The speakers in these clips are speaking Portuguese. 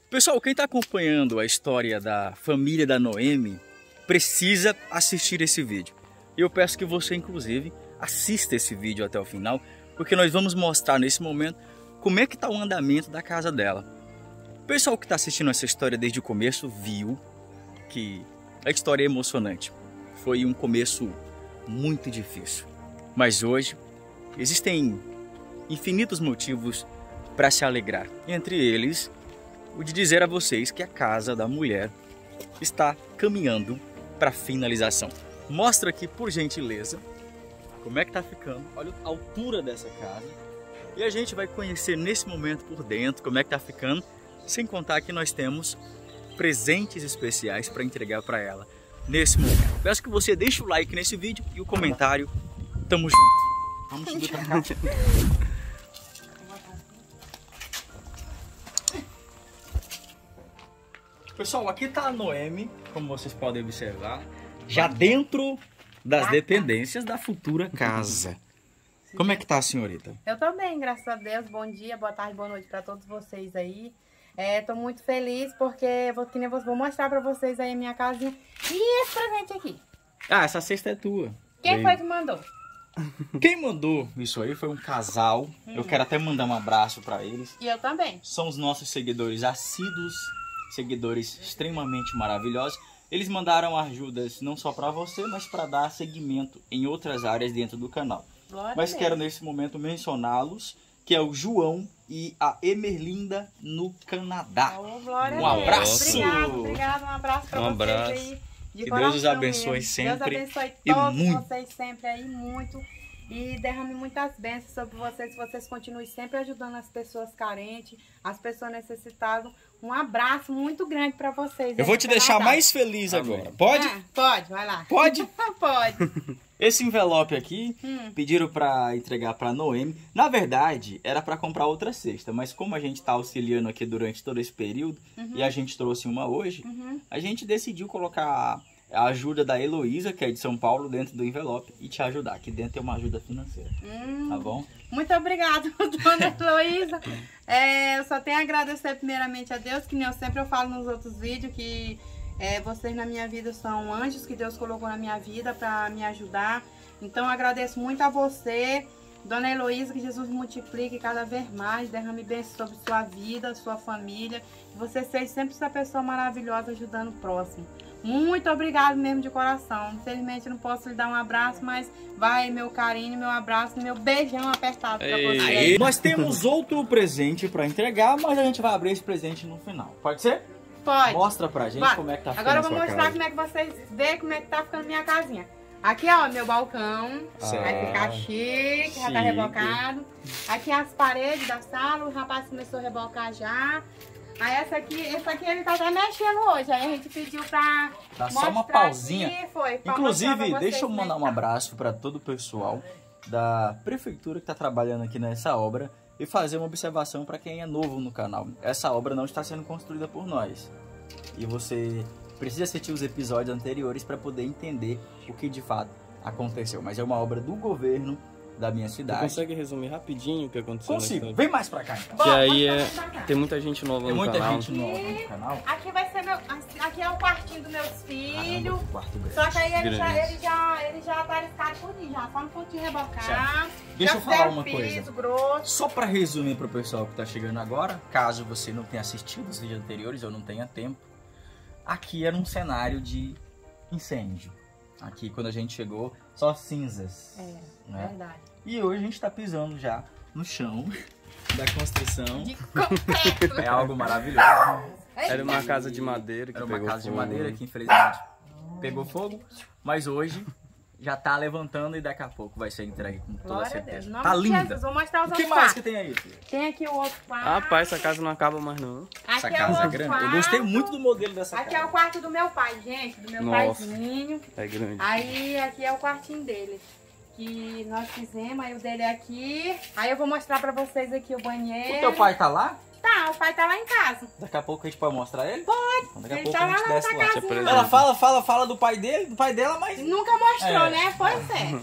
Pessoal, quem está acompanhando a história da família da Noemi precisa assistir esse vídeo. Eu peço que você, inclusive, assista esse vídeo até o final, porque nós vamos mostrar nesse momento como é que está o andamento da casa dela. O pessoal que está assistindo essa história desde o começo viu que a história é emocionante. Foi um começo muito difícil, mas hoje existem infinitos motivos para se alegrar. Entre eles, o de dizer a vocês que a casa da mulher está caminhando para finalização. Mostra aqui, por gentileza, como é que tá ficando. Olha a altura dessa casa. E a gente vai conhecer nesse momento por dentro como é que tá ficando, sem contar que nós temos presentes especiais para entregar para ela nesse momento. Peço que você deixe o like nesse vídeo e o comentário. Tamo junto. Vamos subir pra cá. Pessoal, aqui tá a Noemi, como vocês podem observar, já dentro das dependências da futura casa. Como é que tá a senhorita? Eu tô bem, graças a Deus. Bom dia, boa tarde, boa noite para todos vocês aí. Tô muito feliz porque vou mostrar para vocês aí a minha casinha. E esse presente aqui? Ah, essa cesta é tua. Quem foi que mandou? Quem mandou isso aí foi um casal. Eu quero até mandar um abraço para eles. E eu também. São os nossos seguidores assíduos, seguidores extremamente maravilhosos. Eles mandaram ajudas não só para você, mas para dar seguimento em outras áreas dentro do canal. Glória mas a Deus. Quero nesse momento mencioná-los, que é o João e a Emerlinda no Canadá. Oh, glória Um a Deus. abraço. Obrigado, um abraço para vocês abraço. aí. De Que coração Deus os abençoe mesmo. sempre. Deus abençoe e todos muito. vocês sempre aí, muito. E derrame muitas bênçãos sobre vocês. Vocês continuem sempre ajudando as pessoas carentes, as pessoas necessitadas. Um abraço muito grande para vocês. Eu vou te deixar mais feliz agora. Pode? Pode, vai lá. Pode? Pode. Esse envelope aqui, pediram para entregar para Noemi. Na verdade, era para comprar outra cesta, mas como a gente está auxiliando aqui durante todo esse período, e a gente trouxe uma hoje, a gente decidiu colocar a ajuda da Heloísa, que é de São Paulo, dentro do envelope e te ajudar. Aqui dentro tem uma ajuda financeira, tá bom? Muito obrigada, dona Heloísa. Eu só tenho a agradecer primeiramente a Deus, que nem eu sempre falo nos outros vídeos, que vocês na minha vida são anjos que Deus colocou na minha vida para me ajudar. Então eu agradeço muito a você, dona Heloísa, que Jesus multiplique cada vez mais, derrame bênçãos sobre sua vida, sua família. Que você seja sempre essa pessoa maravilhosa ajudando o próximo. Muito obrigado mesmo de coração. Infelizmente eu não posso lhe dar um abraço, mas vai meu carinho, meu abraço, meu beijão apertado pra você. Nós temos outro presente para entregar, mas a gente vai abrir esse presente no final. Pode ser? Pode. Mostra pra gente como é que tá ficando. Agora eu vou a sua mostrar casa. como é que vocês veem como é que tá ficando minha casinha. Aqui, ó, meu balcão. Certo. Vai ficar chique, já tá Chique. rebocado. Aqui as paredes da sala, o rapaz começou a rebocar já. Aí essa aqui ele tá até mexendo hoje. Aí a gente pediu pra Dá só uma mostrar pausinha. aqui, foi, pra mostrar pra Inclusive, vocês deixa eu como é mandar que um tá. abraço para todo o pessoal da prefeitura que está trabalhando aqui nessa obra e fazer uma observação para quem é novo no canal. Essa obra não está sendo construída por nós. E você precisa assistir os episódios anteriores para poder entender o que de fato aconteceu. Mas é uma obra do governo da minha Você cidade. consegue resumir rapidinho o que aconteceu na Consigo. história? Vem mais pra cá, então. Que aí Pode passar pra cá. tem muita gente nova Tem no muita canal. gente nova no canal. Aqui vai ser aqui é o quartinho dos meus filhos. Caramba, que quarto grande. Só que aí ele Grande. já tá liscado tudinho, já só no pontinho rebocar. Deixa já eu falar fizeram uma piso coisa. grosso. Só para resumir para o pessoal que está chegando agora, caso você não tenha assistido os vídeos anteriores ou não tenha tempo, aqui era um cenário de incêndio. Aqui, quando a gente chegou, só cinzas. né? Verdade. E hoje a gente está pisando já no chão da construção. De concreto. É algo maravilhoso. Era uma casa de madeira que Era uma pegou casa de fogo. madeira que infelizmente pegou fogo, mas hoje já tá levantando e daqui a pouco vai ser entregue com toda Glória a Deus. certeza. Em nome Tá de linda. Jesus, vou mostrar os O que outros mais que quartos. tem aí, filho? Tem aqui o outro quarto. Rapaz, essa casa não acaba mais não. Essa Aqui é o casa é outro grande. quarto. Eu gostei muito do modelo dessa Aqui casa. é o quarto do meu pai, gente. Do meu Nossa. paizinho. É grande. Aí aqui é o quartinho dele. Que nós fizemos, aí o dele é aqui. Aí eu vou mostrar pra vocês aqui o banheiro. O teu pai tá lá? Tá, o pai tá lá em casa. Daqui a pouco a gente pode mostrar ele? Pode. Então, daqui a Ele pouco tá a lá gente na desce outra lá. casinha. apresenta. Ela fala do pai dele, do pai dela, mas... Nunca mostrou, É. né? Pois é.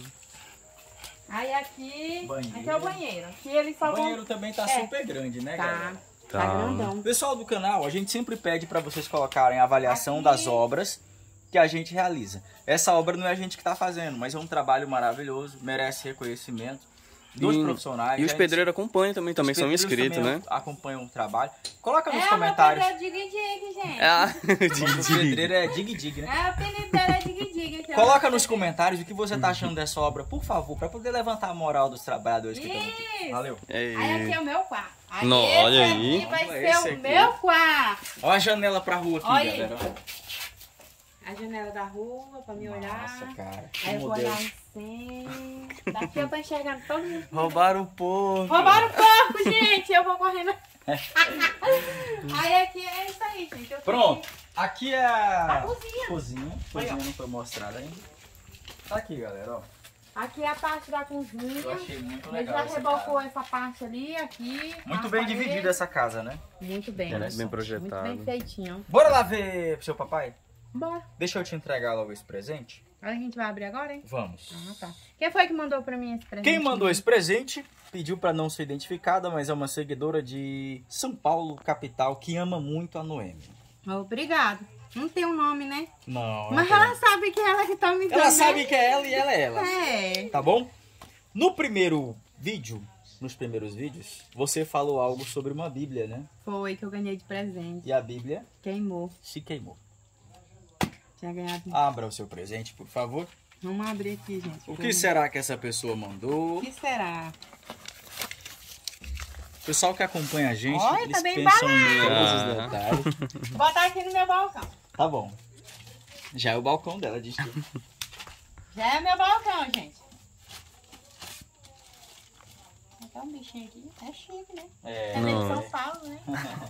Aí aqui, Banheiro. aqui é o banheiro. Aqui eles só O vão... banheiro também tá É. super grande, né, Tá. galera? Tá grandão. Pessoal do canal, a gente sempre pede para vocês colocarem a avaliação das obras que a gente realiza. Essa obra não é a gente que está fazendo, mas é um trabalho maravilhoso, merece reconhecimento dos profissionais. E os pedreiros acompanham também são inscritos, né? Acompanham o trabalho. Coloca nos comentários. É o pedreiro dig-dig, gente. O pedreiro é dig-dig, né? É, o pedreiro é dig-dig. Coloca nos comentários o que você tá achando dessa obra, por favor, para poder levantar a moral dos trabalhadores que estão aqui. Valeu. Aí aqui é o meu quarto. Não, olha aí. Aqui vai Esse ser o aqui. meu quarto. Olha a janela pra rua aqui, Olha aí. galera. A janela da rua pra me olhar. Nossa, cara. Que Aí eu vou modelo. olhar assim. Daqui eu tô enxergando todo mundo. Roubaram o porco. Roubaram o porco, gente. Eu vou correndo. Aí aqui é isso aí, gente. Eu Pronto. Aqui é a cozinha. cozinha. Cozinha não foi mostrada ainda. Tá aqui, galera, ó. Aqui é a parte da cozinha. Eu achei muito Ele legal já essa rebocou casa. essa parte ali, aqui. Muito as bem paredes. dividida essa casa, né? Muito bem. Interessante. Bem Muito projetado. bem feitinho. Bora lá ver seu papai? Bora. Deixa eu te entregar logo esse presente. Aí a gente vai abrir agora, hein? Vamos. Ah, tá. Quem foi que mandou pra mim esse presente? Quem mandou esse presente pediu para não ser identificada, mas é uma seguidora de São Paulo, capital, que ama muito a Noemi. Obrigado. Não tem um nome, né? Não. Mas ela sabe que é ela que tá me dando. Ela né? sabe que é ela e ela é ela. É. Tá bom? No primeiro vídeo, nos primeiros vídeos, você falou algo sobre uma Bíblia, né? Foi que eu ganhei de presente. E a Bíblia Queimou. se queimou. Tinha ganhado. Abra o seu presente, por favor. Vamos abrir aqui, gente. O que será que essa pessoa mandou? O que será? O pessoal que acompanha a gente, Olha, eles tá bem pensam em embalado. todos os detalhes. Vou botar aqui no meu balcão. Tá bom. Já é o balcão dela, diz tudo. Já é meu balcão, gente. Tem um bichinho aqui. É chique, né? É. É meio de Não. São Paulo, né?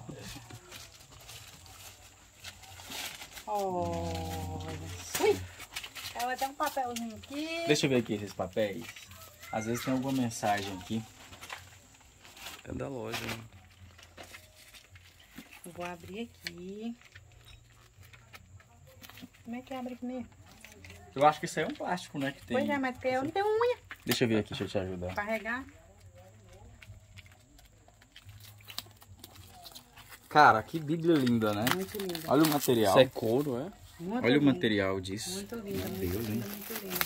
Olha. Ui! Ela tem um papelzinho aqui. Deixa eu ver aqui esses papéis. Às vezes tem alguma mensagem aqui. É da loja. Né? Eu vou abrir aqui. Como é que abre aqui mesmo? Eu acho que isso aí é um plástico, né? Que tem... Pois é, mas porque eu não tenho unha Deixa eu ver aqui, deixa eu te ajudar. pra carregar. Cara, que bíblia linda, né? Muito linda. Olha o material. Isso é couro, é? Muito Olha o linda. material disso. Muito linda, Meu muito Deus, linda, hein? muito linda.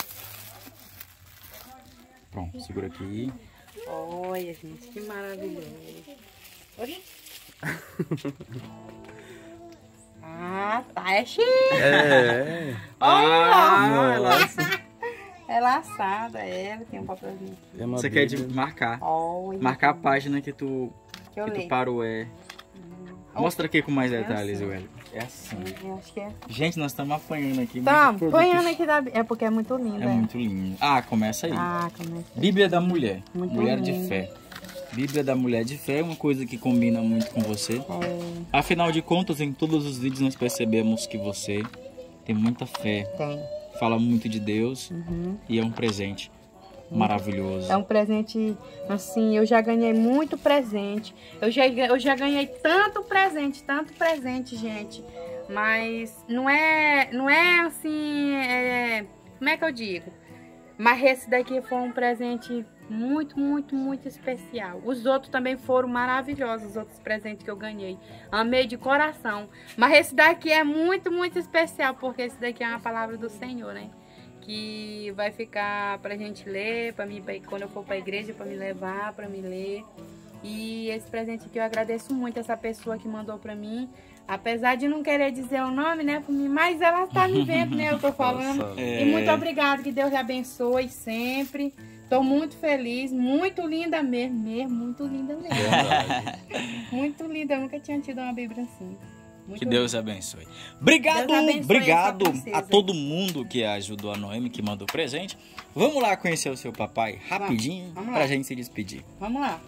Pronto, segura aqui. Olha, gente, que maravilhoso. Olha. Ah, tá, é chique. É. Olha, ela- é laçada, ela tem um papelzinho aqui. É uma Você quer de Bíblia. marcar. Olha. Marcar a página que tu Que eu que tu leio. parou, é. Mostra aqui com mais detalhes, assim. Ueli. É assim. Eu acho que é. Gente, nós estamos apanhando aqui. Tá, muitos produtos. ponhando aqui da... É porque é muito linda. É muito lindo. Ah, começa aí. Ah, como é que... Bíblia da Mulher. Muito Mulher de lindo. Fé. Bíblia da Mulher de Fé é uma coisa que combina muito com você. É, Afinal de contas, em todos os vídeos nós percebemos que você tem muita fé, tem. fala muito de Deus e é um presente maravilhoso. É um presente, assim, eu já ganhei muito presente. Eu já ganhei tanto presente, gente. Mas não é assim, como é que eu digo? Mas esse daqui foi um presente muito, muito, muito especial. Os outros também foram maravilhosos, os outros presentes que eu ganhei. Amei de coração. Mas esse daqui é muito, muito especial, porque esse daqui é uma palavra do Senhor, né? Que vai ficar pra gente ler, pra mim, quando eu for pra igreja, pra me levar, pra me ler. E esse presente aqui eu agradeço muito essa pessoa que mandou pra mim. Apesar de não querer dizer o nome, né, por mim, mas ela tá me vendo, né, eu tô falando. Nossa. E muito obrigada, que Deus lhe abençoe sempre. Tô muito feliz, muito linda mesmo, muito linda mesmo. Verdade. Muito linda, eu nunca tinha tido uma Bíblia assim. Muito Que Deus abençoe. Obrigado, Deus abençoe obrigado essa princesa. a todo mundo que ajudou a Noemi, que mandou presente. Vamos lá conhecer o seu papai rapidinho Vamos lá. pra gente se despedir. Vamos lá.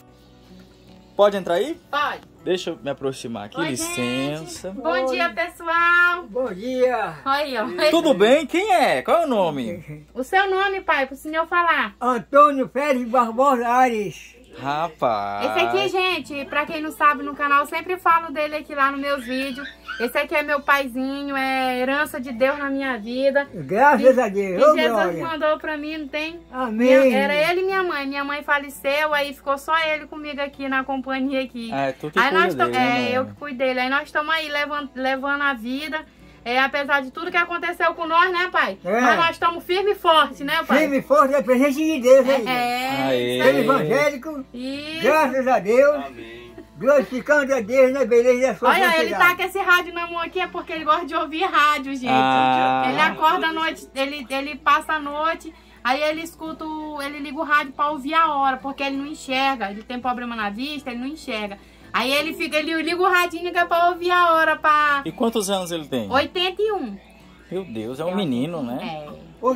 Pode entrar aí? Pode. Deixa eu me aproximar aqui, Oi, licença. Bom dia, pessoal. Bom dia, Aí, ó. Tudo bem? Quem é? Qual é o nome? O seu nome, pai, pro senhor falar. Antônio Félix Barbosa Ares. Rapaz. Esse aqui, gente, pra quem não sabe, no canal, eu sempre falo dele aqui lá nos meus vídeos. Esse aqui é meu paizinho, é herança de Deus na minha vida. Graças a Deus. Que Ô, Jesus glória. mandou pra mim, não tem? Amém. Era ele e minha mãe. Minha mãe faleceu, aí ficou só ele comigo aqui na companhia aqui. Ah, é tu que Aí cuida nós dele, né, eu mãe? que cuido dele. Aí nós estamos aí levando a vida. Apesar de tudo que aconteceu com nós, né, pai? É. Mas nós estamos firme e forte, né, pai? Firme e forte é presente de Deus aí. Aê. Isso Ser aí. evangélico, Isso. graças a Deus, glorificando a Deus na beleza da sua Olha, santidade. ele tá com esse rádio na mão aqui, é porque ele gosta de ouvir rádio, gente. Ah. Ele acorda à noite, ele passa a noite, aí ele escuta, ele liga o rádio pra ouvir a hora, porque ele não enxerga, ele tem problema na vista, ele não enxerga. Aí ele liga o radinho que é pra ouvir a hora, pra E quantos anos ele tem? 81. Meu Deus, é um menino, né? É.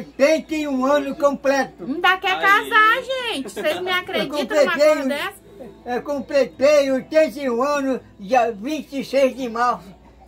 81 anos completo. Ainda quer casar, gente. Vocês me acreditam numa coisa dessa? Eu completei 81 anos, dia 26 de março.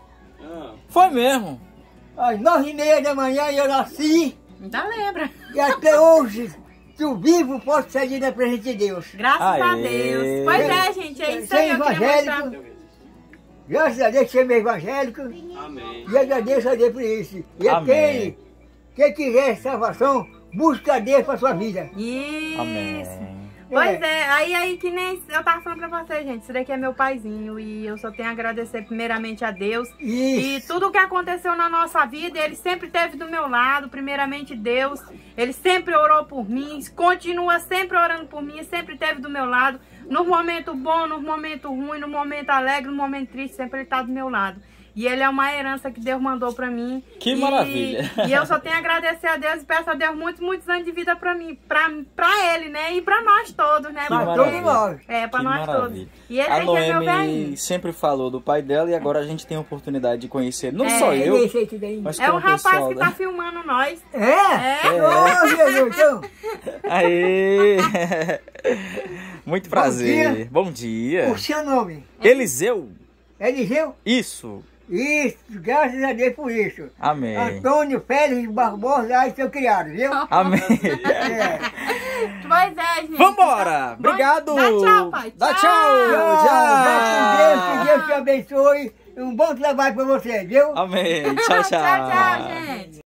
Foi mesmo. Às 9h30 da manhã eu nasci Ainda lembra. e até hoje, estou vivo, posso sair da presença de Deus. Graças a Aê. Deus. Pois é, gente, é isso Ser aí. Eu queria mostrar. evangélico, graças a Deus, ser evangélico. Amém. E agradeço a Deus por isso. E Amém. aquele que quiser salvação, busca a Deus para sua vida. Isso. Amém. Pois é, aí que nem eu tava falando pra vocês, gente, isso daqui é meu paizinho e eu só tenho a agradecer primeiramente a Deus. E Isso. tudo que aconteceu na nossa vida, ele sempre esteve do meu lado, primeiramente Deus. Ele sempre orou por mim, continua sempre orando por mim, sempre esteve do meu lado. No momento bom, no momento ruim, no momento alegre, no momento triste, sempre ele tá do meu lado. E ele é uma herança que Deus mandou pra mim. Que E- maravilha. E eu só tenho a agradecer a Deus e peço a Deus muitos, muitos anos de vida pra mim, pra ele, né? E pra nós todos, né? Que Pra Porque- todos nós. É, pra Que nós maravilha. todos. E ele A é que é meu Noemi velhinho. sempre falou do pai dela e agora a gente tem a oportunidade de conhecer não É, só eu, Esse aí tudo aí. mas É como o rapaz pessoal que da... tá filmando nós. É? É. Ô, Jesus, então. Aê! Muito Bom prazer. dia. Bom dia. O seu nome? Eliseu. Eliseu? Isso. Isso, graças a Deus por isso. Amém. Antônio Félix Barbosa, aí seu criado, viu? Amém. É. Pois é, gente. Vambora. Bom, Obrigado. Dá tchau, pai. Dá tchau. Vai com Deus, que Tchau. Deus te abençoe. Um bom trabalho para você, viu? Amém. Tchau, tchau. Tchau, tchau, gente.